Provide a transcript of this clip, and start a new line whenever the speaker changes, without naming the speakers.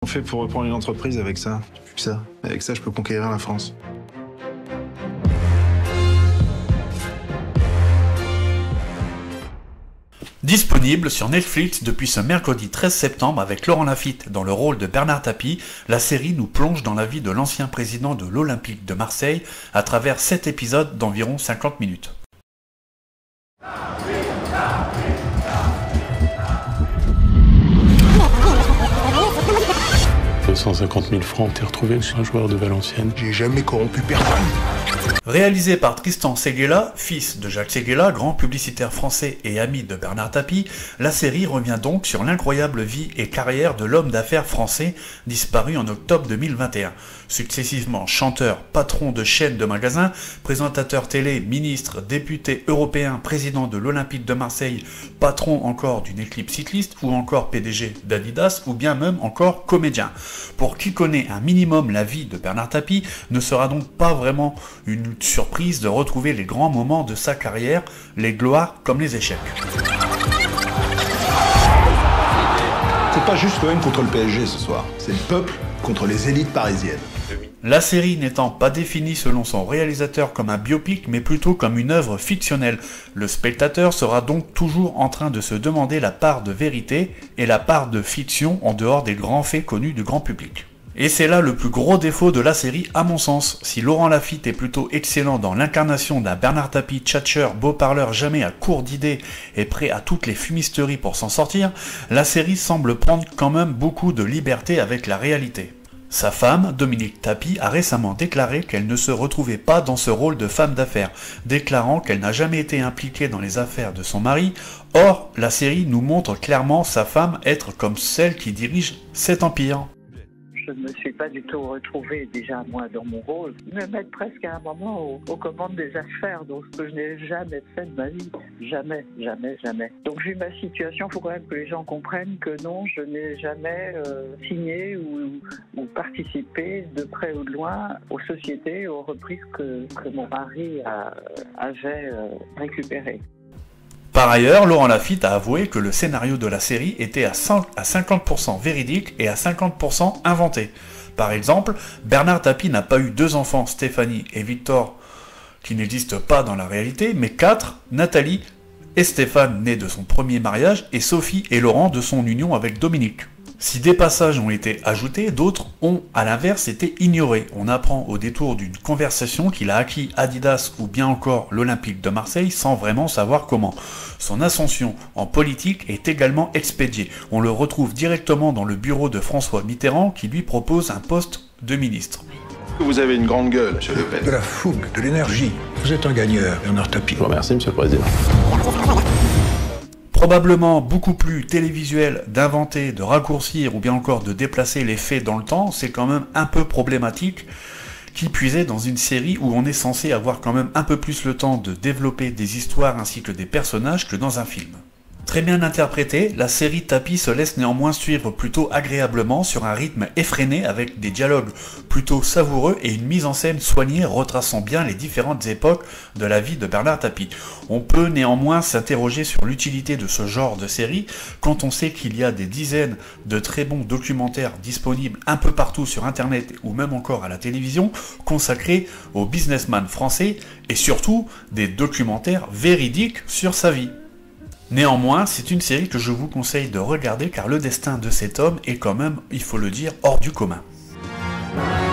On fait pour reprendre une entreprise avec ça. Plus que ça. Avec ça, je peux conquérir la France.
Disponible sur Netflix depuis ce mercredi 13 septembre avec Laurent Lafitte dans le rôle de Bernard Tapie, la série nous plonge dans la vie de l'ancien président de l'Olympique de Marseille à travers 7 épisodes d'environ 50 minutes.
250 000 francs ont été retrouvés sur un joueur de Valenciennes.
J'ai jamais corrompu personne.
Réalisé par Tristan Seguela, fils de Jacques Seguela, grand publicitaire français et ami de Bernard Tapie, la série revient donc sur l'incroyable vie et carrière de l'homme d'affaires français disparu en octobre 2021. Successivement chanteur, patron de chaînes de magasins, présentateur télé, ministre, député européen, président de l'Olympique de Marseille, patron encore d'une équipe cycliste ou encore PDG d'Adidas ou bien même encore comédien. Pour qui connaît un minimum la vie de Bernard Tapie, ne sera donc pas vraiment une surprise de retrouver les grands moments de sa carrière, les gloires comme les échecs.
C'est pas juste l'OM contre le PSG ce soir, c'est le peuple contre les élites parisiennes.
La série n'étant pas définie selon son réalisateur comme un biopic, mais plutôt comme une œuvre fictionnelle. Le spectateur sera donc toujours en train de se demander la part de vérité et la part de fiction en dehors des grands faits connus du grand public. Et c'est là le plus gros défaut de la série à mon sens. Si Laurent Lafitte est plutôt excellent dans l'incarnation d'un Bernard Tapie tchatcheur, beau parleur jamais à court d'idées et prêt à toutes les fumisteries pour s'en sortir, la série semble prendre quand même beaucoup de liberté avec la réalité. Sa femme, Dominique Tapie, a récemment déclaré qu'elle ne se retrouvait pas dans ce rôle de femme d'affaires, déclarant qu'elle n'a jamais été impliquée dans les affaires de son mari. Or, la série nous montre clairement sa femme être comme celle qui dirige cet empire.
Je ne me suis pas du tout retrouvée déjà moi dans mon rôle. Me mettre presque à un moment aux commandes des affaires, donc ce que je n'ai jamais fait de ma vie. Jamais, jamais, jamais. Donc vu ma situation, il faut quand même que les gens comprennent que non, je n'ai jamais signé ou participé de près ou de loin aux sociétés, aux reprises que mon mari avait récupérées.
Par ailleurs, Laurent Lafitte a avoué que le scénario de la série était à 50% véridique et à 50% inventé. Par exemple, Bernard Tapie n'a pas eu 2 enfants, Stéphanie et Victor, qui n'existent pas dans la réalité, mais 4, Nathalie et Stéphane, nés de son premier mariage, et Sophie et Laurent de son union avec Dominique. Si des passages ont été ajoutés, d'autres ont, à l'inverse, été ignorés. On apprend au détour d'une conversation qu'il a acquis Adidas ou bien encore l'Olympique de Marseille sans vraiment savoir comment. Son ascension en politique est également expédiée. On le retrouve directement dans le bureau de François Mitterrand qui lui propose un poste de ministre.
Vous avez une grande gueule, monsieur Le Pen.
De la fougue, de l'énergie. Vous êtes un gagneur, Bernard Tapie.
Je vous remercie, monsieur le Président.
Probablement beaucoup plus télévisuel d'inventer, de raccourcir ou bien encore de déplacer les faits dans le temps, c'est quand même un peu problématique, qui puisait dans une série où on est censé avoir quand même un peu plus le temps de développer des histoires ainsi que des personnages que dans un film. Très bien interprétée, la série Tapie se laisse néanmoins suivre plutôt agréablement sur un rythme effréné avec des dialogues plutôt savoureux et une mise en scène soignée retraçant bien les différentes époques de la vie de Bernard Tapie. On peut néanmoins s'interroger sur l'utilité de ce genre de série quand on sait qu'il y a des dizaines de très bons documentaires disponibles un peu partout sur internet ou même encore à la télévision consacrés aux businessmen français et surtout des documentaires véridiques sur sa vie. Néanmoins, c'est une série que je vous conseille de regarder car le destin de cet homme est quand même, il faut le dire, hors du commun.